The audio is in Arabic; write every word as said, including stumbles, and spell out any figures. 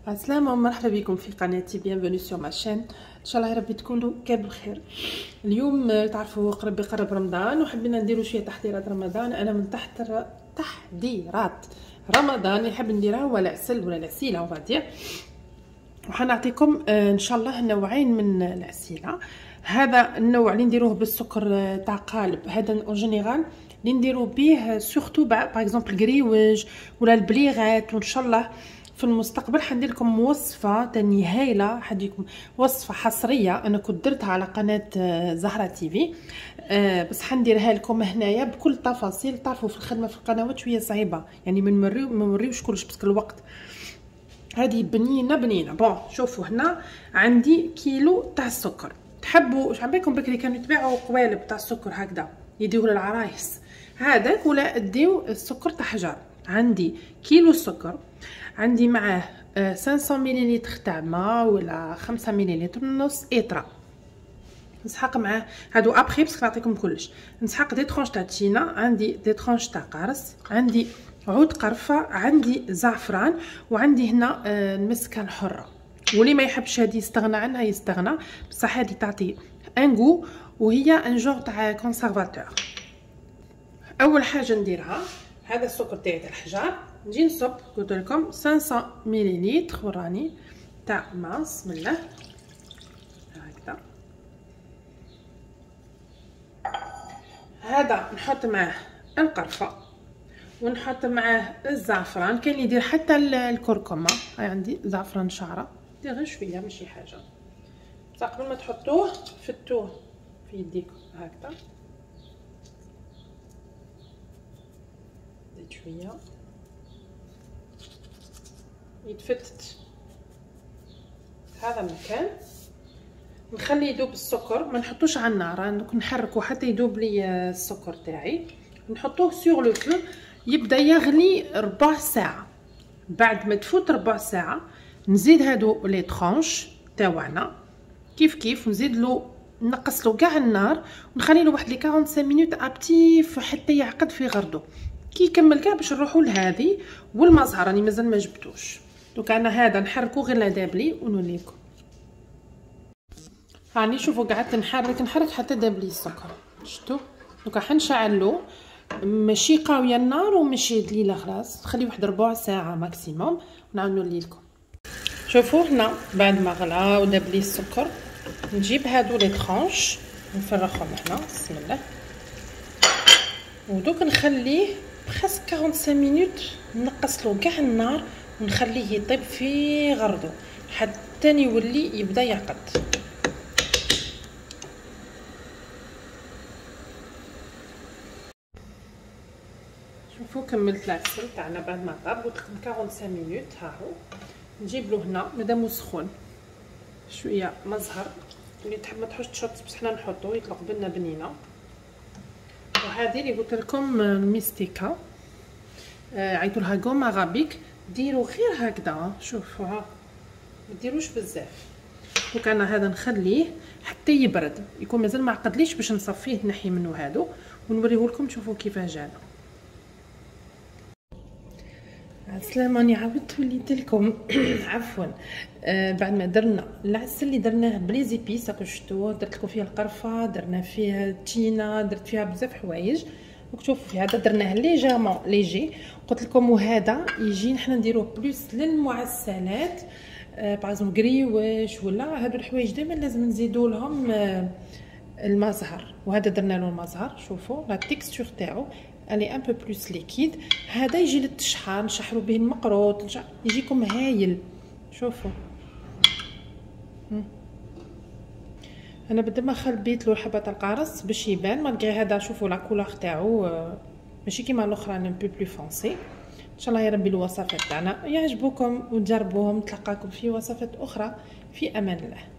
السلام ومرحبا بكم في قناتي بيانفوني سور ما شين. ان شاء الله يا ربي تكونوا كامل بخير. اليوم تعرفوا قرب يقرب رمضان وحبينا نديروا شويه تحضيرات رمضان. انا من تحت تحضيرات رمضان يحب نديرها ولا عسل ولا العسيله وغادي، وحنعطيكم ان شاء الله نوعين من العسيله. هذا النوع اللي نديروه بالسكر تاع قالب، هذا اون جينيرال اللي نديرو به سورتو باغ اكزومبل غريوج ولا البليغات. وان شاء الله في المستقبل حندير لكم وصفه تاني هايله، حديكم وصفه حصريه انا كنت درتها على قناه زهره تي في، أه بس حنديرها لكم هنايا بكل التفاصيل. تعرفوا في الخدمه في القنوات شويه صعيبه، يعني ما نوريو ما نوريوش كلش باسكو الوقت. هذه بنينه بنينه. بون شوفوا هنا عندي كيلو تاع السكر. تحبوا واش عم بكري كانوا يتباعوا قوالب تاع السكر هكذا يديوه للعرايس هذاك، ولا اديو السكر تاع حجر. عندي كيلو السكر، عندي معاه خمسمية مليلتر تاع ماء ولا خمسة مليلتر نص ايطرا. نسحق معاه هادو ابخي بس نعطيكم كلش. نسحق دي ترونش تاع تشينا، عندي دي ترونش تاع قرص، عندي عود قرفه، عندي زعفران، وعندي هنا المسكه الحره. واللي ما يحبش هذه يستغنى عنها يستغنى، بصح هذه تعطي انغو وهي ان جور تاع كونسيرفاتور. اول حاجه نديرها هذا السكر تاعي تاع الحجار، نجي نصب قلت لكم خمسمية مليلتر وراني تاع ماء. بسم الله هكذا. هذا نحط معاه القرفه ونحط معاه الزعفران. كاين اللي يدير حتى الكركمه. هاي عندي زعفران شعره، دير غير شويه ماشي حاجه. بصح قبل ما تحطوه فتوه في يديكم هكذا، زيد شويه يتفتت هذا المكان. نخليه يذوب السكر، ما نحطوش على النار، نحركه حتى يذوب لي السكر تاعي. نحطوه سور لو فو يبدا يغلي ربع ساعه. بعد ما تفوت ربع ساعه نزيد هادو لي طرونش تاعنا كيف كيف، نزيد له نقص له كاع النار ونخلي له واحد لي خمسة وأربعين مينوت ابتيف حتى يعقد في غردو. كي يكمل كاع باش نروحوا لهذه والمزهر راني مازال ما جبتوش. دوك انا هذا نحركو غير لا دابلي ونوليكم. راني شوفوا قعدت نحرك نحرك حتى دابلي السكر. شفتوا دوكا حنشعلو ماشي قاويه النار وماشي دليله، خلاص نخليه واحد ربع ساعه ماكسيموم ونعاود نولي لكم. شوفوا هنا بعد ما غلا ودابلي السكر نجيب هادو لي طرونش نفرغهم هنا. بسم الله. ودوك نخليه بخاص خمسة وأربعين مينوت، نقص له كاع النار ونخليه يطيب في غردو حتى يولي يبدا يعقد. شوفوا كملت العسل تاعنا بعد ما طاب، قلت لكم خمسة وأربعين مينوت. ها هو نجيب له هنا مادامو سخون شويه مزهر، اللي تحب ما تحطش تشط بصح حنا نحطو يطلق بنا بنينه. وهذه اللي قلت لكم الميستيكا، آه عيطوا لها غوما غابيك، ديروا غير هكذا. شوفوها ما ديروش بزاف. دونك انا هذا نخليه حتى يبرد، يكون مازال ما عقدليش باش نصفيه نحي منه هادو ونوريه لكم تشوفوا كيفاه جانا. السلام، راني عاودت وليت لكم عفوا. آه بعد ما درنا العسل اللي درناه بلي زيبيس راكم شفتوه، درت لكم فيه القرفه، درنا فيه التينا، درت فيها بزاف حوايج. وشوفوا في هذا درناه ليجيرمون ليجي قلت لكم. وهذا يجي نحنا نديروه بلوس للمعسلات، آه باغ غريوش ولا هادو الحوايج دائما لازم نزيدوا لهم آه المزهر. وهذا درنا له المزهر. شوفوا لا تيكستور تاعو الي ان بو بلوس ليكيد. هذا يجي للتشحار نشحروا به المقروط، يجيكم هايل. شوفوا انا بدا ما خلبيت له حبه القرص باش يبان مالغري هذا. شوفوا لا كولور تاعو ماشي كيما الاخرى، ان بو بلو فونسي. ان شاء الله يا ربي الوصفات تاعنا يعجبوكم وتجربوهم. نتلاقاكم في وصفات اخرى، في امان الله.